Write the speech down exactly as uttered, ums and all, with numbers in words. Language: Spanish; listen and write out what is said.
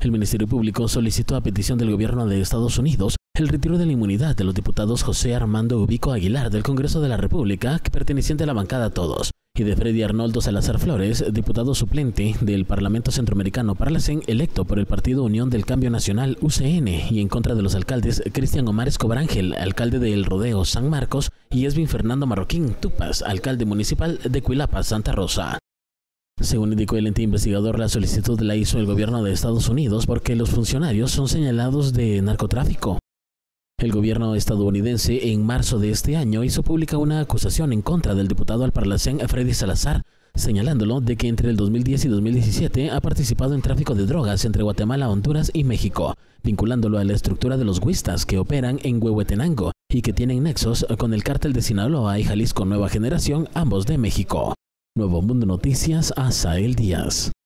El Ministerio Público solicitó a petición del gobierno de Estados Unidos el retiro de la inmunidad de los diputados José Armando Ubico Aguilar del Congreso de la República, perteneciente a la bancada Todos, y de Freddy Arnoldo Salazar Flores, diputado suplente del Parlamento Centroamericano Parlacén, electo por el Partido Unión del Cambio Nacional U C N, y en contra de los alcaldes Cristian Omar Escobar Ángel, alcalde de El Rodeo San Marcos, y Esvin Fernando Marroquín Tupas, alcalde municipal de Cuilapa, Santa Rosa. Según indicó el ente investigador, la solicitud la hizo el gobierno de Estados Unidos porque los funcionarios son señalados de narcotráfico. El gobierno estadounidense en marzo de este año hizo pública una acusación en contra del diputado al Parlacén Freddy Salazar, señalándolo de que entre el dos mil diez y dos mil diecisiete ha participado en tráfico de drogas entre Guatemala, Honduras y México, vinculándolo a la estructura de los huistas que operan en Huehuetenango y que tienen nexos con el cártel de Sinaloa y Jalisco Nueva Generación, ambos de México. Nuevo Mundo Noticias, Asael Díaz.